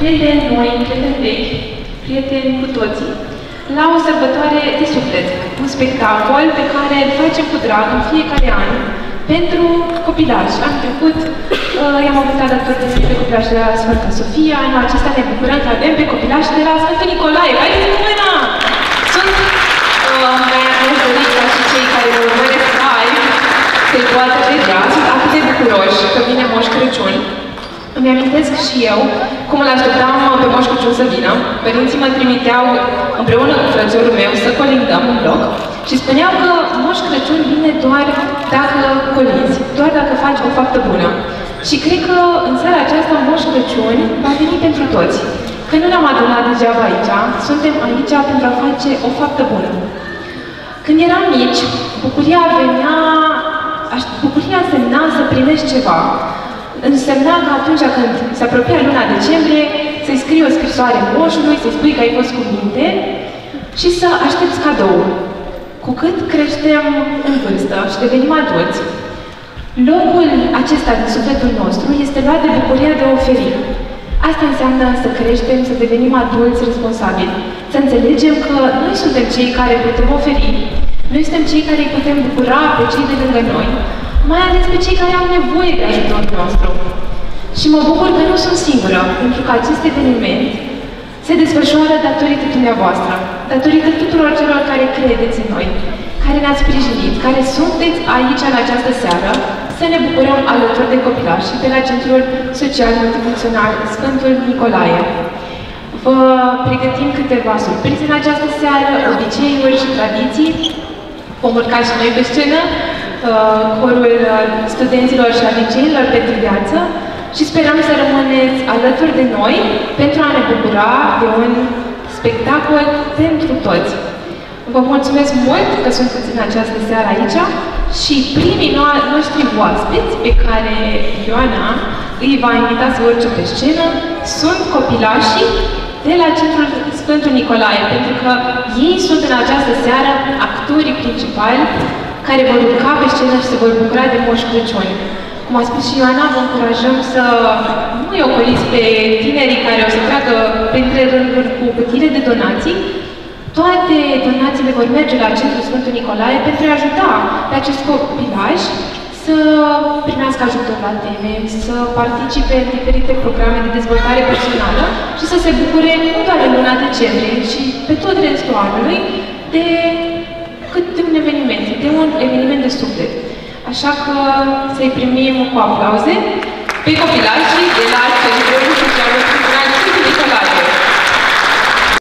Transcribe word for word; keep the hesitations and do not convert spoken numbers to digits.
prieteni noi, prieteni vechi, prieteni cu toții, la o sărbătoare de suflet, un spectacol pe care îl facem cu drag în fiecare an pentru copilași. Anul trecut uh, i-am avut alături de mine pe copilași de la Sfânta Sofia, anul acesta ne bucurăm că avem pe copilași de la Sfântul Nicolae. Haideți cu mâna! Sunt mai uh, doriți ca și cei care ne urmăresc live să-i poată vedea, sunt atât de bucuroși că vine Moș Crăciun. Îmi amintesc și eu cum îl așteptam pe Moș Crăciun să vină. Părinții mă trimiteau împreună cu frățiorul meu să colindăm în bloc și spuneau că Moș Crăciun vine doar dacă colinzi, doar dacă faci o faptă bună. Și cred că în seara aceasta Moș Crăciun va veni pentru toți. Că nu ne-am adunat degeaba aici, suntem aici pentru a face o faptă bună. Când eram mici, bucuria venea, bucuria însemna să primești ceva. Însemna că atunci când se apropia luna decembrie, să-i scrii o scrisoare moșului, să-i spui că ai fost cu minte și să aștepți cadoul. Cu cât creștem în vârstă și devenim adulți, locul acesta din sufletul nostru este luat de bucuria de a oferi. Asta înseamnă să creștem, să devenim adulți responsabili, să înțelegem că noi suntem cei care putem oferi, noi suntem cei care îi putem bucura pe cei de lângă noi, mai ales pe cei care au nevoie de ajutorul nostru. Și mă bucur că nu sunt singură, pentru că acest eveniment se desfășoară datorită dumneavoastră, datorită tuturor celor care credeți în noi, care ne-ați sprijinit, care sunteți aici în această seară, să ne bucurăm alături de copilași și de la Centrul Social Multifuncțional Sfântul Nicolae. Vă pregătim câteva surprize în această seară, obiceiuri și tradiții. Vom urca și noi pe scenă, corul studenților și al liceilor pentru viață și sperăm să rămâneți alături de noi pentru a ne bucura de un spectacol pentru toți. Vă mulțumesc mult că sunteți în această seară aici și primii noștri oaspeți pe care Ioana îi va invita să urce pe scenă sunt copilașii de la Centrul Sfântul Nicolae, pentru că ei sunt în această seară actorii principali care vor urca pe scenă și se vor bucura de Moș Crăciun. Cum a spus și Ioana, vă încurajăm să nu-i ocoliți pe tinerii care o să treacă printre rânduri cu cutile de donații. Toate donațiile vor merge la Centrul Sfântul Nicolae pentru a ajuta pe acest copilaj să primească ajutor la teme, să participe în diferite programe de dezvoltare personală și să se bucure nu doar în luna decembrie, ci pe tot restul anului de cât de un eveniment, de un eveniment de suflet. Așa că să-i primim cu aplauze pe copilași